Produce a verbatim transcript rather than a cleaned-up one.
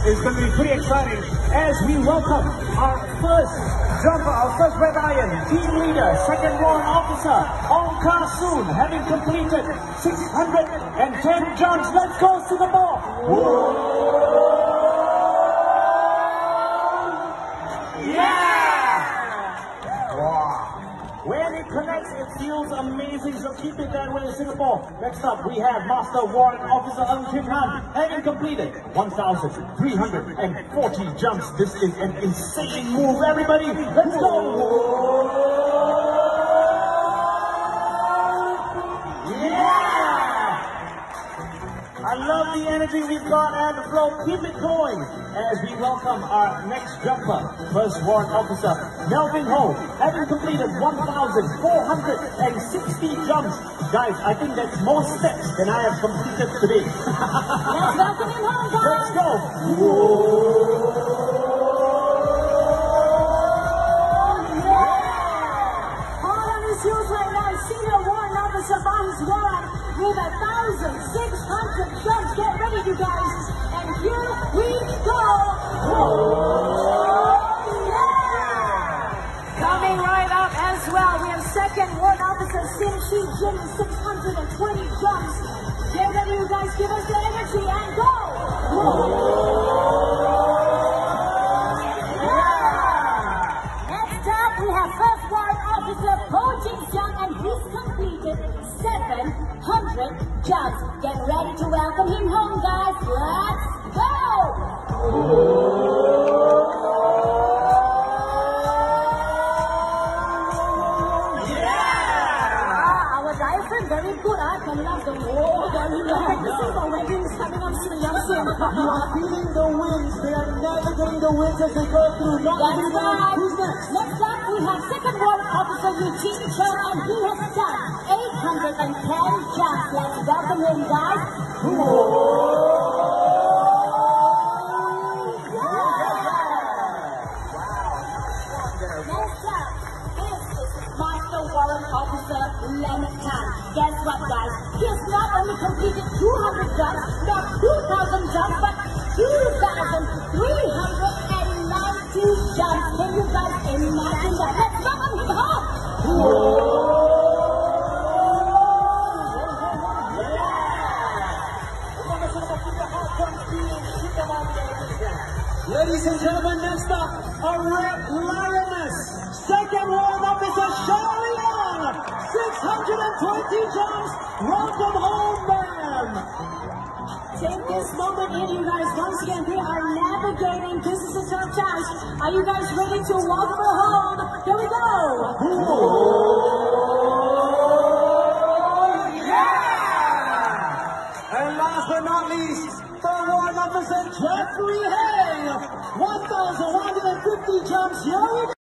is going to be pretty exciting as we welcome our first jumper, our first Red Iron team leader, second warrant officer, Ong Kar Soon, having completed six hundred ten jumps. Let's go, Singapore! Whoa. When it connects, it feels amazing, so keep it that way, Singapore. Next up, we have Master Warrant Officer Ng Kim Han, having completed one thousand three hundred forty jumps. This is an insane move, everybody. Let's go! I love the energy we've got and the flow. Keep it going as we welcome our next jumper, First Warrant Officer Melvin Ho, having completed one thousand four hundred sixty jumps. Guys, I think that's more steps than I have completed today. Let's welcome him home, guys. Let's go. Whoa. Hard on his heels right now, Senior Warrant Officer Bonds Warren with a thousand six hundred jumps. Get ready, you guys. And here we go. Whoa. Yeah. Coming right up as well, we have second Warrant Officer Sim Shi Jin, six hundred twenty jumps. Get ready, you guys. Give us the energy and go. Yeah. Next up, we have First Warrant Officer Po Jin Xiang, and he's completed seven hundred jumps. Get ready to welcome him home, guys. Let's go! Yeah! Ah, our diaphragm very good. I can love the whole very long. This is the weddings coming up soon. You are feeling the winds. They are navigating the winds as they go through. Not That's right. Who's next? Next up, we have Second Warrant Officer Eugene Cho, and he has done eight hundred ten jumps. Let's welcome him, guys. Next up, this is Master Warrant Officer Leonard Tan. Guess what, guys? He has not only completed two hundred jumps, not two thousand jumps, but two thousand three hundred ninety jumps. Can you guys imagine that? Let's welcome him home. Ladies and gentlemen, next up, a Red Lioness, Second Warrant Officer Shari Young, six hundred twenty jumps. Welcome home, ma'am. Take this moment in, you guys. Once again, they are navigating. This is a tough task. Are you guys ready to welcome her home? Here we go. Yeah! And last but not least, Third Warrant Officer Jeffrey Hay, one thousand one hundred fifty jumps. Here we go.